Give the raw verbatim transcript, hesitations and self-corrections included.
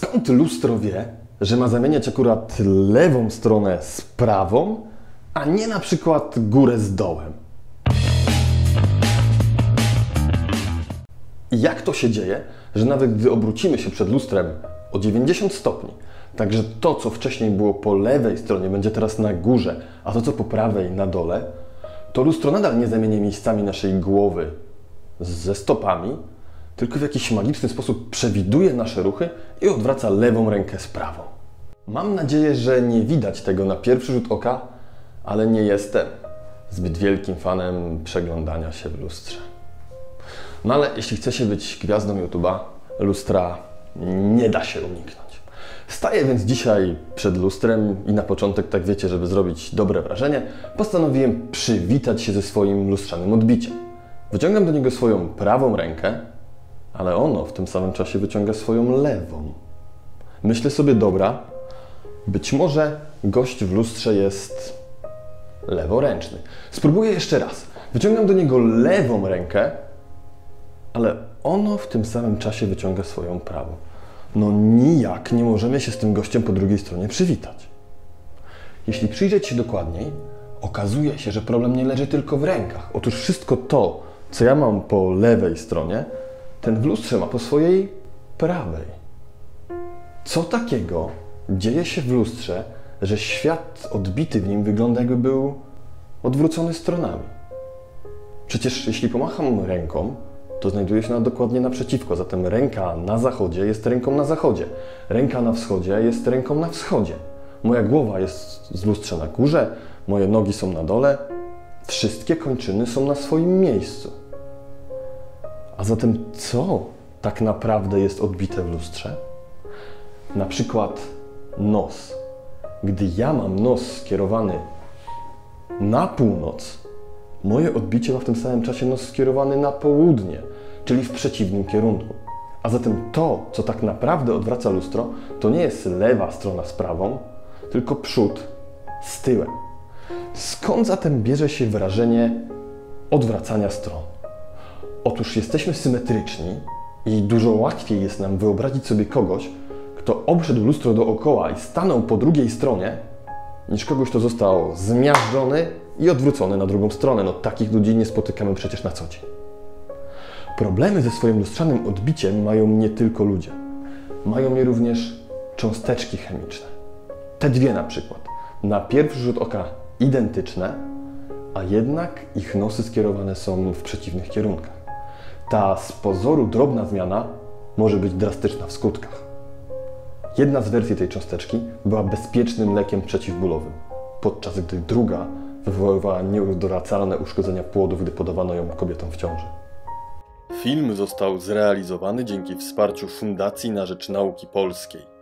Skąd lustro wie, że ma zamieniać akurat lewą stronę z prawą, a nie na przykład górę z dołem? I jak to się dzieje, że nawet gdy obrócimy się przed lustrem o dziewięćdziesiąt stopni, także to, co wcześniej było po lewej stronie, będzie teraz na górze, a to, co po prawej, na dole, to lustro nadal nie zamieni miejscami naszej głowy ze stopami, tylko w jakiś magiczny sposób przewiduje nasze ruchy i odwraca lewą rękę z prawą. Mam nadzieję, że nie widać tego na pierwszy rzut oka, ale nie jestem zbyt wielkim fanem przeglądania się w lustrze. No ale jeśli chce się być gwiazdą YouTube'a, lustra nie da się uniknąć. Staję więc dzisiaj przed lustrem i na początek, tak wiecie, żeby zrobić dobre wrażenie, postanowiłem przywitać się ze swoim lustrzanym odbiciem. Wyciągam do niego swoją prawą rękę, ale ono w tym samym czasie wyciąga swoją lewą. Myślę sobie, dobra, być może gość w lustrze jest leworęczny. Spróbuję jeszcze raz. Wyciągam do niego lewą rękę, ale ono w tym samym czasie wyciąga swoją prawą. No nijak nie możemy się z tym gościem po drugiej stronie przywitać. Jeśli przyjrzeć się dokładniej, okazuje się, że problem nie leży tylko w rękach. Otóż wszystko to, co ja mam po lewej stronie, ten w lustrze ma po swojej prawej. Co takiego dzieje się w lustrze, że świat odbity w nim wygląda, jakby był odwrócony stronami? Przecież jeśli pomacham ręką, to znajduje się ona dokładnie naprzeciwko, zatem ręka na zachodzie jest ręką na zachodzie, ręka na wschodzie jest ręką na wschodzie. Moja głowa jest z lustrza na górze, moje nogi są na dole, wszystkie kończyny są na swoim miejscu. A zatem co tak naprawdę jest odbite w lustrze? Na przykład nos. Gdy ja mam nos skierowany na północ, moje odbicie ma w tym samym czasie nos skierowany na południe, czyli w przeciwnym kierunku. A zatem to, co tak naprawdę odwraca lustro, to nie jest lewa strona z prawą, tylko przód z tyłem. Skąd zatem bierze się wrażenie odwracania stron? Otóż jesteśmy symetryczni i dużo łatwiej jest nam wyobrazić sobie kogoś, kto obszedł lustro dookoła i stanął po drugiej stronie, niż kogoś, kto został zmiażdżony i odwrócony na drugą stronę. No takich ludzi nie spotykamy przecież na co dzień. Problemy ze swoim lustrzanym odbiciem mają nie tylko ludzie. Mają je również cząsteczki chemiczne. Te dwie na przykład. Na pierwszy rzut oka identyczne, a jednak ich nosy skierowane są w przeciwnych kierunkach. Ta z pozoru drobna zmiana może być drastyczna w skutkach. Jedna z wersji tej cząsteczki była bezpiecznym lekiem przeciwbólowym, podczas gdy druga wywoływała nieodwracalne uszkodzenia płodów, gdy podawano ją kobietom w ciąży. Film został zrealizowany dzięki wsparciu Fundacji na Rzecz Nauki Polskiej.